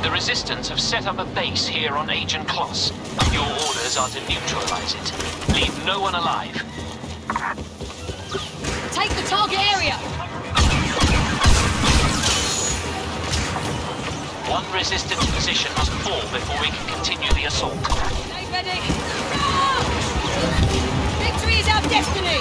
The Resistance have set up a base here on Ajan Kloss. Your orders are to neutralize it. Leave no one alive. Take the target area! One Resistance position must fall before we can continue the assault. Stay ready! Victory is our destiny!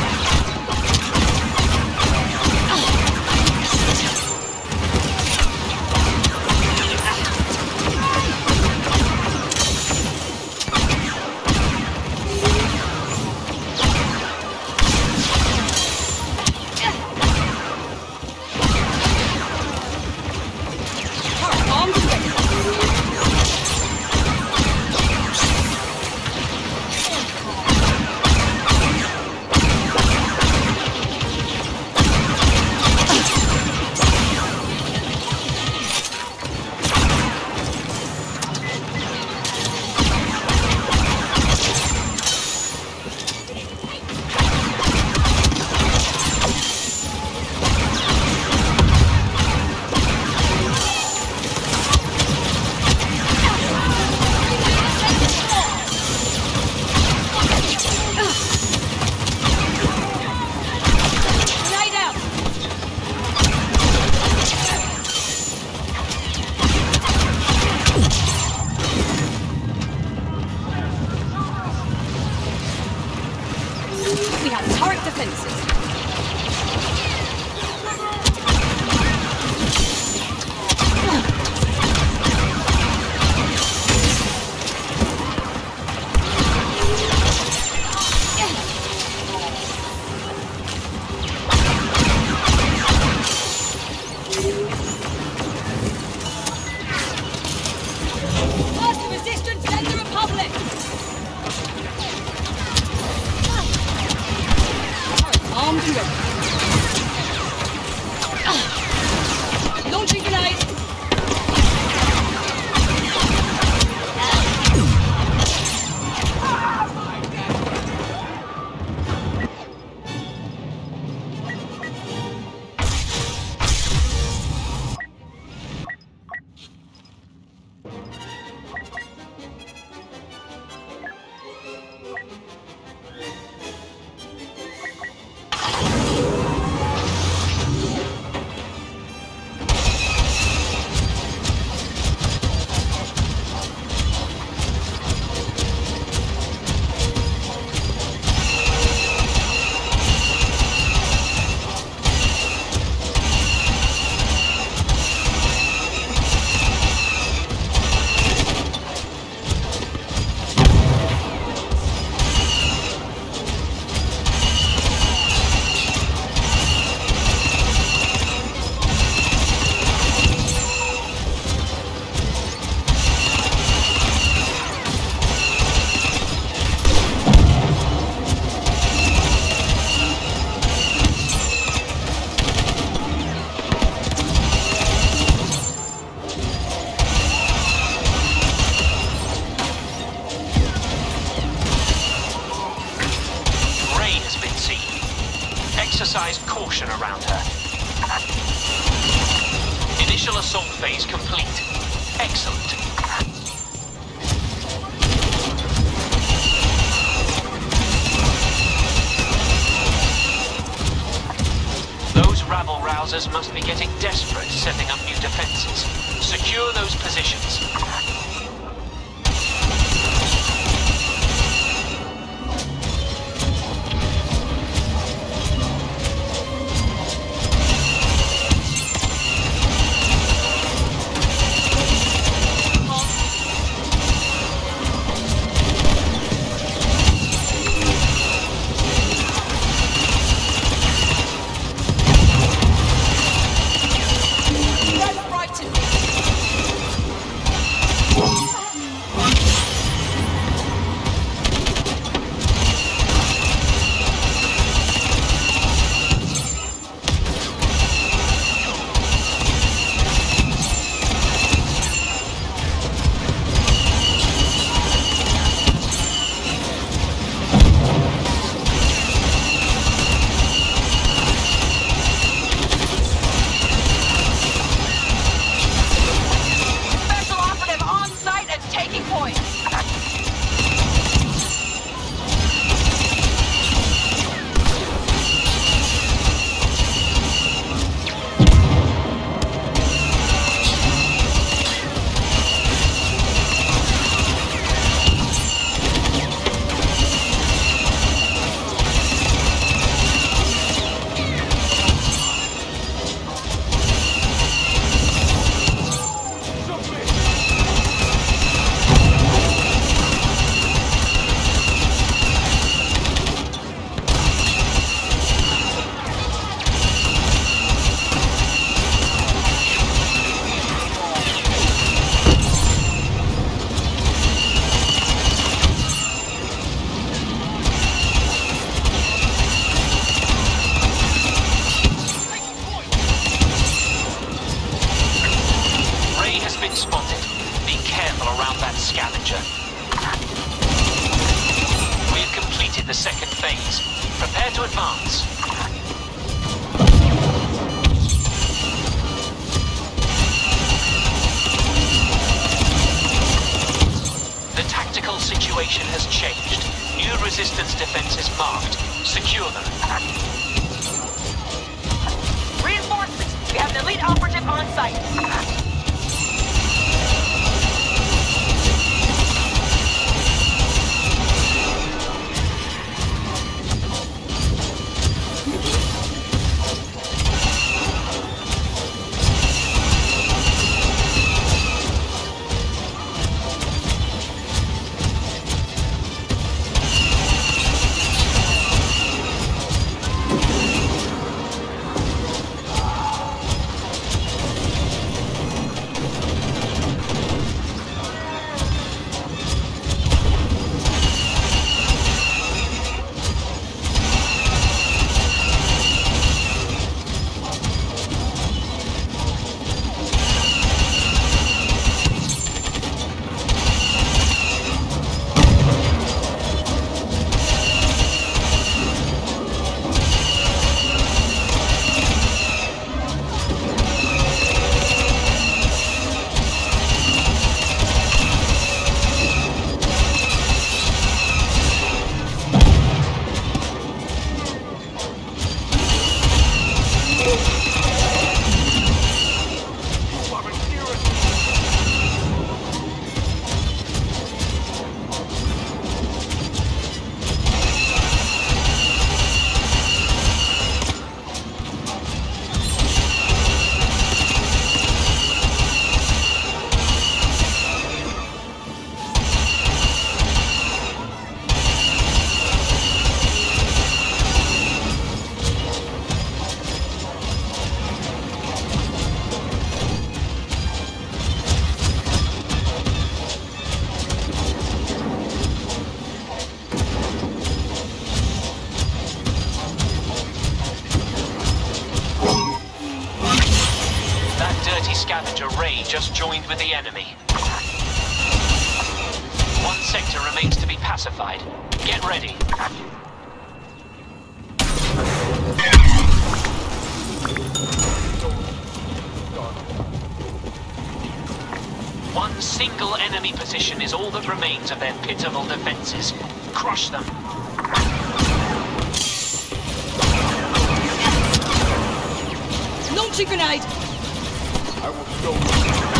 We have turret defenses. First the Resistance, then the Republic! Armed and ready. Launching grenade! Exercise caution around her. Initial assault phase complete. Excellent. Those rabble-rousers must be getting desperate setting up new defenses. Secure those positions. scavenger. We have completed the second phase. Prepare to advance. The tactical situation has changed. New resistance defenses marked. Secure them. Reinforcements! We have an elite operative on site. Scavenger Ray just joined with the enemy. One sector remains to be pacified. Get ready. One single enemy position is all that remains of their pitiful defenses. Crush them. Launching grenade! I will show you.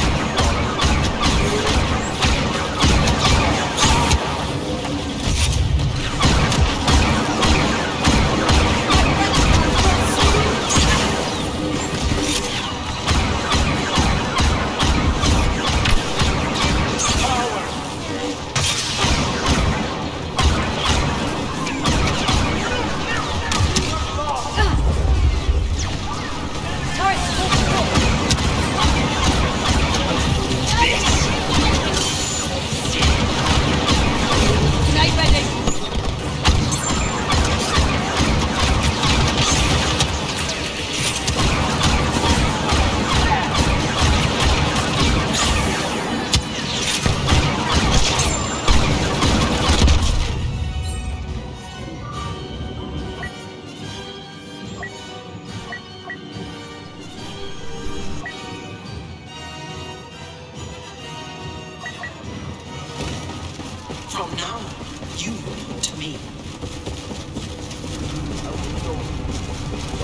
From now, you belong to me. I will show you.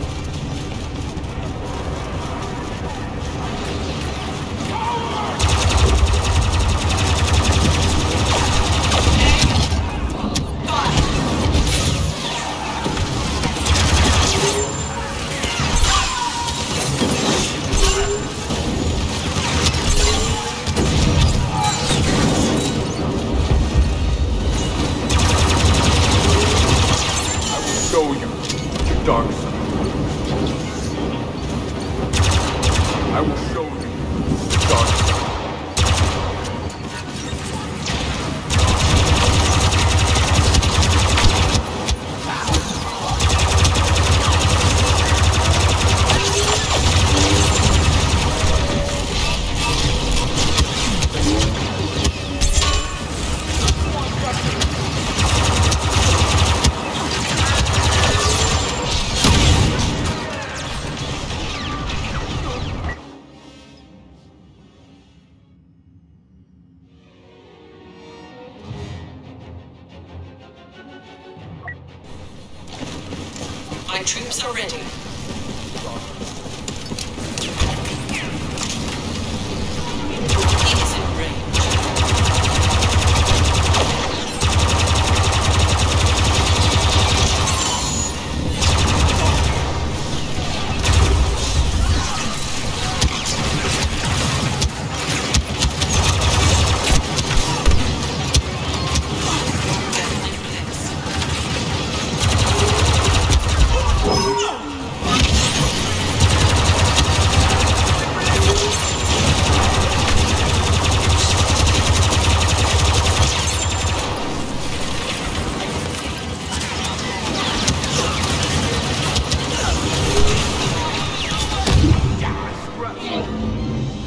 Show you the dark side. I will show you the dark side. My troops are ready. He is in range.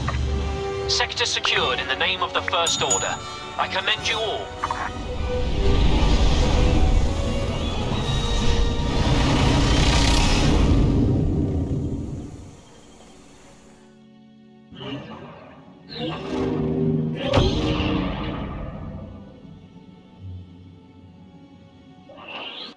Sector secured in the name of the First Order. I commend you all.